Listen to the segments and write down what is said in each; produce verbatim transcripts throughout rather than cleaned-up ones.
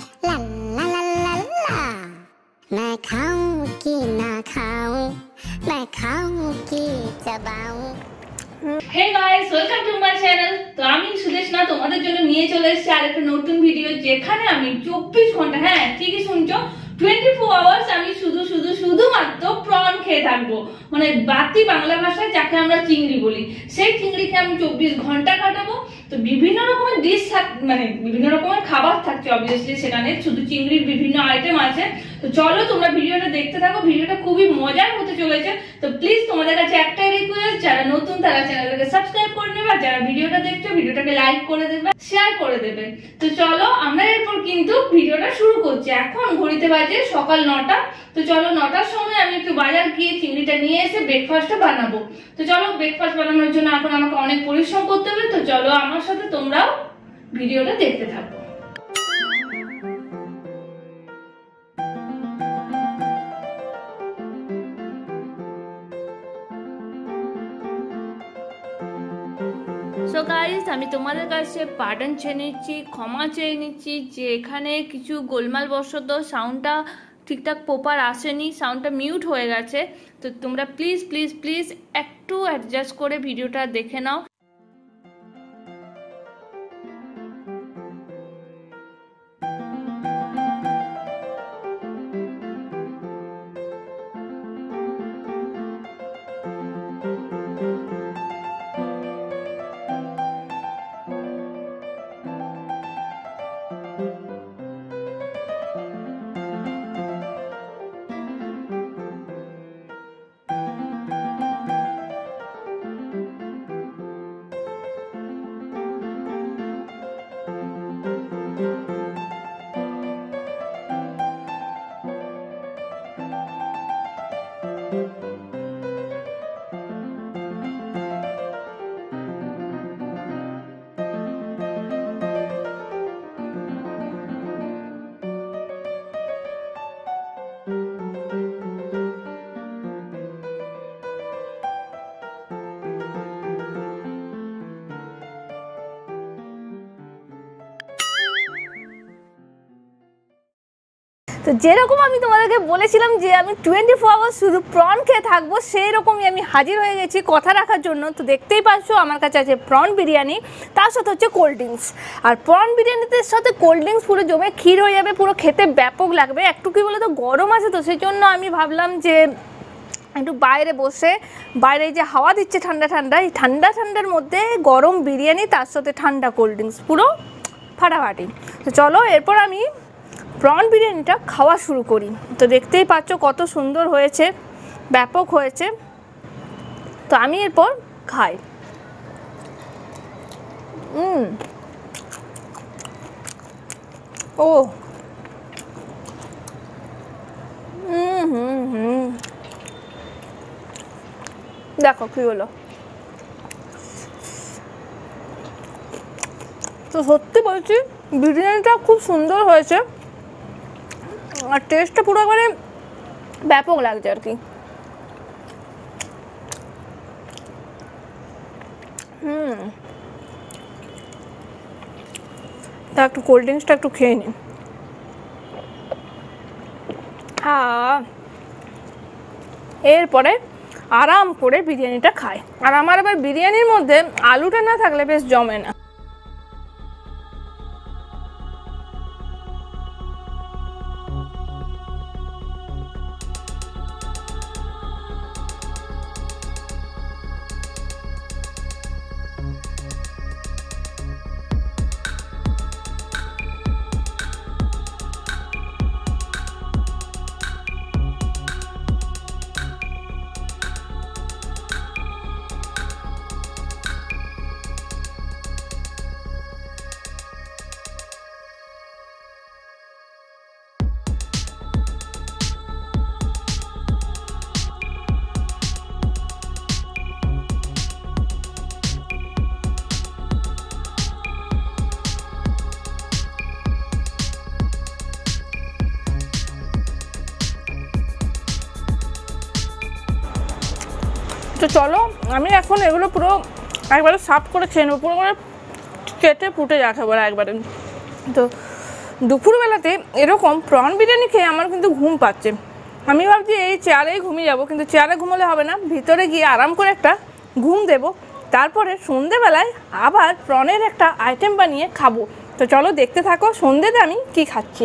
ला ला ला ला ला मैं खाऊं कि ना खाऊं मैं खाऊं कि चबाऊं। Hey guys welcome to my channel. তো আমি সুদেশনা তোমাদের জন্য নিয়ে চলে এসেছি আরেকটা নতুন ভিডিও, যেখানে আমি চব্বিশ ঘন্টা, হ্যাঁ ঠিকই শুনছো, টোয়েন্টি ফোর আওয়ার্স আমি শুধু শুধু শুধুমাত্র প্রন খেয়ে থাকবো। মানে বাতি বাংলা ভাষায় যাকে আমরা চিংড়ি বলি, সেই চিংড়িকে আমি চব্বিশ ঘন্টা কাটাবো। তো বিভিন্ন রকমের ডিশ মানে বিভিন্ন রকমের খাবার থাকছে অবভিয়াসলি সেখানে, শুধু চিংড়ির বিভিন্ন আইটেম আছে। তো চলো তোমরা ভিডিওটা দেখতে থাকো, ভিডিওটা খুবই মজার হতে চলেছে। তো প্লিজ তোমাদের কাছে একটাই রিকোয়েস্ট, যারা নতুন তারা চ্যানেলটাকে সাবস্ক্রাইব করে নেবে, আর যারা ভিডিওটা দেখছো ভিডিওটাকে লাইক করে দেবে, শেয়ার করে দেবে। তো চলো আমরা এরপর কিন্তু ভিডিওটা শুরু করছি। এখন ঘড়িতে বাজে সকাল নটা। তো চলো নটার সময় আমি একটু বাজার গিয়ে চিংড়িটা নিয়ে এসে ব্রেকফাস্টটা বানাবো। তো চলো ব্রেকফাস্ট বানানোর জন্য এখন আমাকে অনেক পরিশ্রম করতে হবে। তো চলো আমার সাথে তোমরাও ভিডিওটা দেখতে থাকো। সো গাইস, আমি তোমাদের কাছে পার্ডন চেয়ে নিচ্ছি, ক্ষমা চেয়ে নিচ্ছি যে এখানে কিছু গোলমাল বশত সাউন্ডটা ঠিকঠাক প্রপার আসেনি, সাউন্ডটা মিউট হয়ে গেছে। তো তোমরা প্লিজ প্লিজ প্লিজ একটু অ্যাডজাস্ট করে ভিডিওটা দেখে নাও। তো যেরকম আমি তোমাদেরকে বলেছিলাম যে আমি টোয়েন্টি ফোর আওয়ার্স শুধু প্রন খেয়ে থাকবো, সেই রকমই আমি হাজির হয়ে গেছি কথা রাখার জন্য। তো দেখতেই পাচ্ছ আমার কাছে আছে প্রন বিরিয়ানি, তার সাথে হচ্ছে কোল্ড ড্রিঙ্কস। আর প্রন বিরিয়ানিতে সাথে কোল্ড ড্রিঙ্কস পুরো জমে ক্ষীর হয়ে যাবে, পুরো খেতে ব্যাপক লাগবে। একটু কি বলে তো গরম আছে, তো সেই জন্য আমি ভাবলাম যে একটু বাইরে বসে, বাইরে যে হাওয়া দিচ্ছে ঠান্ডা ঠান্ডা, এই ঠান্ডা ঠান্ডার মধ্যে গরম বিরিয়ানি তার সাথে ঠান্ডা কোল্ড ড্রিঙ্কস, পুরো ফাটাফাটি। তো চলো এরপর আমি প্রন বিরিয়ানিটা খাওয়া শুরু করি। তো দেখতেই পাচ্ছ কত সুন্দর হয়েছে, ব্যাপক হয়েছে। তো আমি এরপর খাই। হুম ও হুম হুম হুম দেখো কি হলো। তো সত্যি বলছি বিরিয়ানিটা খুব সুন্দর হয়েছে, আর টেস্টটা পুরো একবারে ব্যাপক লাগছে আর কি। হুম তা একটু কোল্ড ড্রিঙ্কসটা একটু খেয়ে নিই। হ্যাঁ এরপরে আরাম করে বিরিয়ানিটা খাই। আর আমার আবার বিরিয়ানির মধ্যে আলুটা না থাকলে বেশ জমে না। তো চলো আমি এখন এগুলো পুরো একবারে সাফ করে খেয়ে নেবো, পুরো করে কেটে ফুটে যাক একবারে একবারে। তো দুপুরবেলাতে এরকম প্রন বিরিয়ানি খেয়ে আমার কিন্তু ঘুম পাচ্ছে। আমি ভাবছি এই চেয়ারেই ঘুমিয়ে যাবো, কিন্তু চেয়ারে ঘুমোলে হবে না, ভিতরে গিয়ে আরাম করে একটা ঘুম দেবো, তারপরে সন্ধেবেলায় আবার প্রনের একটা আইটেম বানিয়ে খাবো। তো চলো দেখতে থাকো সন্ধেতে আমি কি খাচ্ছি।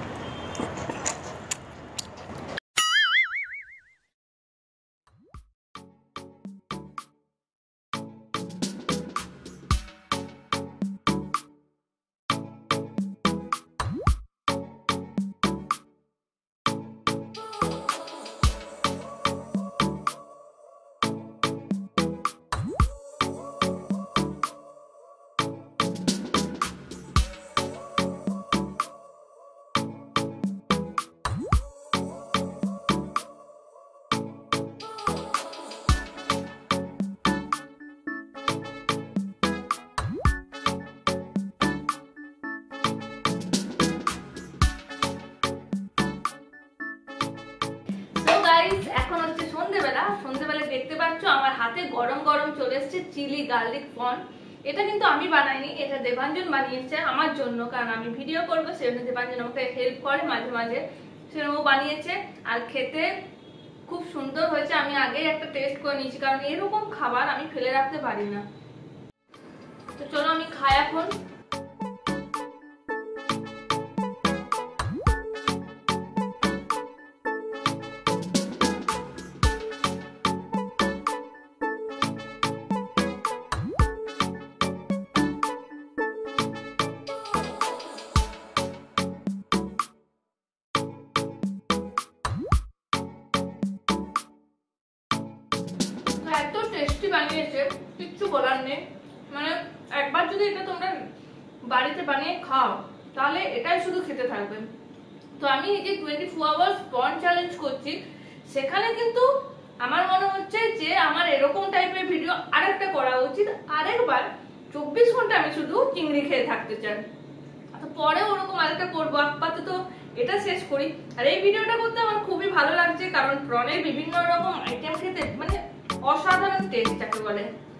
এখন হচ্ছে সন্ধ্যেবেলা। সন্ধ্যেবেলা দেখতে পাচ্ছ আমার হাতে গরম গরম চলে এসেছে চিলি গার্লিক প্রন। এটা কিন্তু আমি বানাইনি, এটা দেবাঞ্জন বানিয়েছে আমার জন্য, কারণ আমি ভিডিও করবো সেজন্য দেবাঞ্জন আমাকে হেল্প করে মাঝে মাঝে, সেরকম বানিয়েছে। আর খেতে খুব সুন্দর হয়েছে। আমি আগে একটা টেস্ট করে নিয়েছি, কারণ এরকম খাবার আমি ফেলে রাখতে পারি না। তো চলো আমি খাই এখন। এত টেস্টি বানিয়েছে কিচ্ছু বলার নেই। মানে একবার যদি এটা তোমরা বাড়িতে বানিয়ে খাও তাহলে এটাই শুধু খেতে থাকবে। তো আমি এই যে twenty four hours prawn challenge করছি, সেখানে কিন্তু আমার মনে হচ্ছে যে আমার এরকম টাইপের ভিডিও আরেকটা করা উচিত। আরেকবার চব্বিশ ঘন্টা আমি শুধু চিংড়ি খেয়ে থাকতে চাই। তো পরে ওরকম আরেকটা করবো, আপাতত এটা শেষ করি। আর এই ভিডিওটা করতে আমার খুবই ভালো লাগছে, কারণ প্রনের বিভিন্ন রকম আইটেম খেতে মানে অসাধারণ টেস্ট যাকে বলে।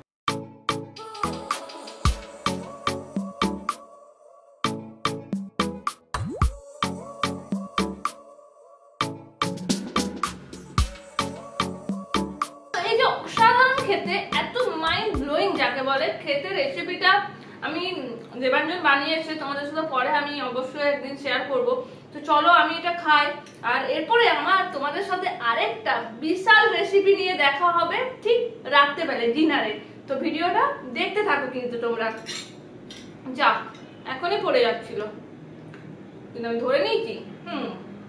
এই যে অসাধারণ খেতে, এত মাইন্ড ব্লোয়িং যাকে বলে খেতে, রেসিপিটা আমি দেবাঞ্জন বানিয়েছে, তোমাদের সাথে পরে আমি অবশ্যই একদিন শেয়ার করব। তো চলো আমি এটা খাই, আর এরপরে আমার তোমাদের সাথে আরেকটা বিশাল রেসিপি নিয়ে দেখা হবে ঠিক রাত্রেবেলায় ডিনারে। তো ভিডিওটা দেখতে থাকো কিন্তু তোমরা। যা এখনই পড়ে যাচ্ছিল, কিন্তু আমি ধরে নিয়েছি। হুম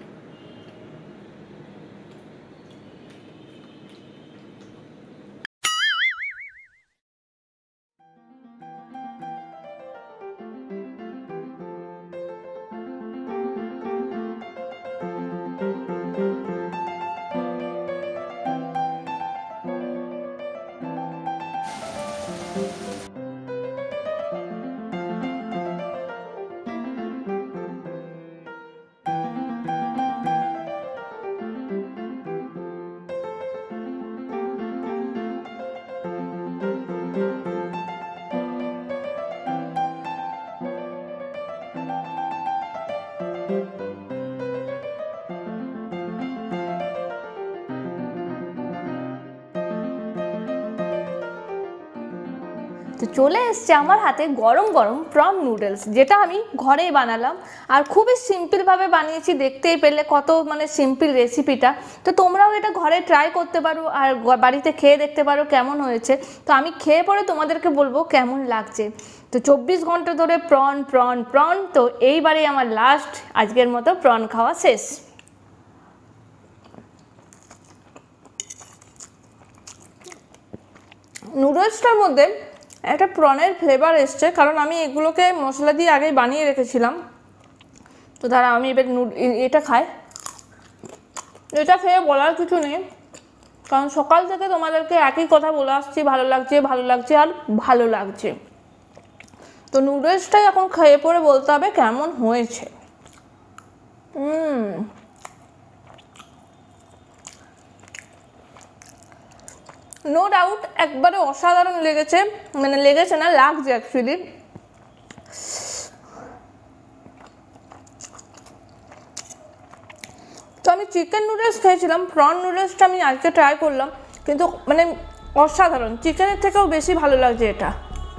তো চলে এসছে আমার হাতে গরম গরম প্রন নুডলস, যেটা আমি ঘরেই বানালাম আর খুবই সিম্পলভাবে বানিয়েছি। দেখতেই পেলে কত মানে সিম্পল রেসিপিটা। তো তোমরাও এটা ঘরে ট্রাই করতে পারো আর বাড়িতে খেয়ে দেখতে পারো কেমন হয়েছে। তো আমি খেয়ে পরে তোমাদেরকে বলবো কেমন লাগছে। তো চব্বিশ ঘন্টা ধরে প্রন প্রন প্রন, তো এইবারে আমার লাস্ট আজকের মতো প্রন খাওয়া শেষ। নুডলসটার মধ্যে একটা প্রনের ফ্লেভার এসছে, কারণ আমি এগুলোকে মশলা দিয়ে আগেই বানিয়ে রেখেছিলাম। তো দাঁড়া আমি এবার এটা খাই। এটা খেয়ে বলার কিছু নেই, কারণ সকাল থেকে তোমাদেরকে একই কথা বলে আসছি, ভালো লাগছে ভালো লাগছে আর ভালো লাগছে। তো নুডলসটাই এখন খেয়ে পরে বলতে হবে কেমন হয়েছে। হুম নো ডাউট একবারে অসাধারণ লেগেছে, মানে লেগেছে না লাগছে অ্যাকচুয়ালি। আমি চিকেন নুডলস খেয়েছিলাম, প্রন নুডলসটা আমি আজকে ট্রাই করলাম, কিন্তু মানে অসাধারণ, চিকেনের থেকেও বেশি ভালো লাগছে এটা।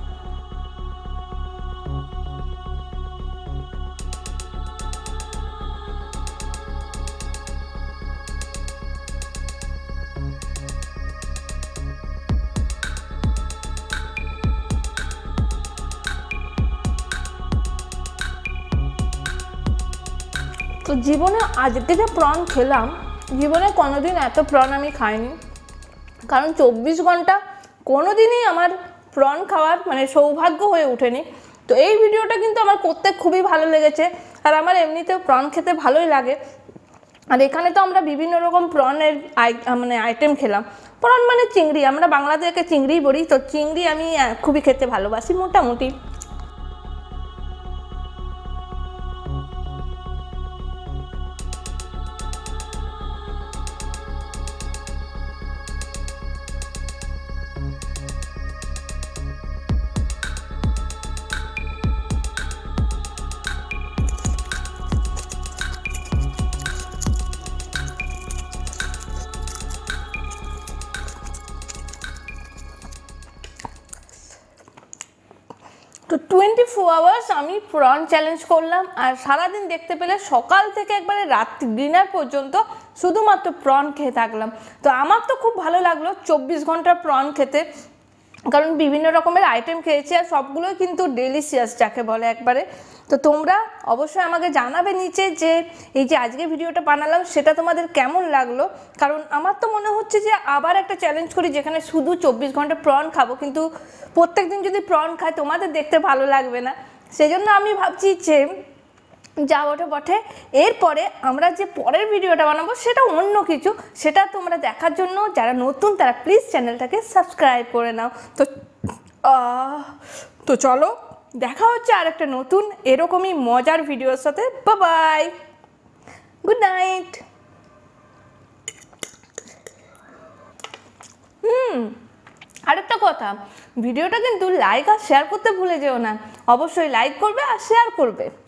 তো জীবনে আজকে যে প্রন খেলাম, জীবনে কোনোদিন এত প্রন আমি খাইনি, কারণ চব্বিশ ঘন্টা কোনো দিনই আমার প্রন খাওয়ার মানে সৌভাগ্য হয়ে ওঠেনি। তো এই ভিডিওটা কিন্তু আমার করতে খুবই ভালো লেগেছে, আর আমার এমনিতেও প্রন খেতে ভালোই লাগে। আর এখানে তো আমরা বিভিন্ন রকম প্রনের মানে আইটেম খেলাম। প্রন মানে চিংড়ি, আমরা বাংলাতে একে চিংড়িই বলি, তো চিংড়ি আমি খুবই খেতে ভালোবাসি মোটামুটি। তো টোয়েন্টি ফোর আওয়ার্স আমি প্রন চ্যালেঞ্জ করলাম, আর সারাদিন দেখতে পেলে সকাল থেকে একবারে রাত্রি ডিনার পর্যন্ত শুধুমাত্র প্রন খেয়ে থাকলাম। তো আমার তো খুব ভালো লাগলো চব্বিশ ঘন্টা প্রন খেতে, কারণ বিভিন্ন রকমের আইটেম খেয়েছি আর সবগুলোই কিন্তু ডেলিশিয়াস যাকে বলে একবারে। তো তোমরা অবশ্যই আমাকে জানাবে নিচে যে এই যে আজকে ভিডিওটা বানালাম সেটা তোমাদের কেমন লাগলো, কারণ আমার তো মনে হচ্ছে যে আবার একটা চ্যালেঞ্জ করি যেখানে শুধু চব্বিশ ঘন্টা প্রন খাবো, কিন্তু প্রত্যেক দিন যদি প্রন খাই তোমাদের দেখতে ভালো লাগবে না। সেই জন্য আমি ভাবছি যে যা বটে বটে, এরপরে আমরা যে পরের ভিডিওটা বানাবো সেটা অন্য কিছু, সেটা তোমরা দেখার জন্য যারা নতুন তারা প্লিজ চ্যানেলটাকে সাবস্ক্রাইব করে নাও। তো তো চলো দেখা হচ্ছে আর একটা নতুন এরকমই মজার ভিডিওর সাথে। Bye bye, good night. হুম আরেকটা কথা, ভিডিওটা কিন্তু লাইক আর শেয়ার করতে ভুলে যেও না, অবশ্যই লাইক করবে আর শেয়ার করবে।